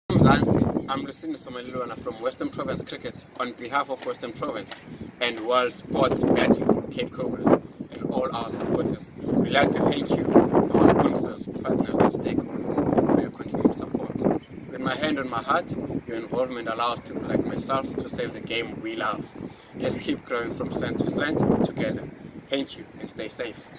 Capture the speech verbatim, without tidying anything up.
Mzansi, I'm Lucini Somalilwana from Western Province Cricket on behalf of Western Province and World Sports Betting, Cape Cobras, and all our supporters. We'd like to thank you, our sponsors, partners, and stakeholders for your continued support. With my hand on my heart, your involvement allows people like myself to save the game we love. Let's keep growing from strength to strength together. Thank you and stay safe.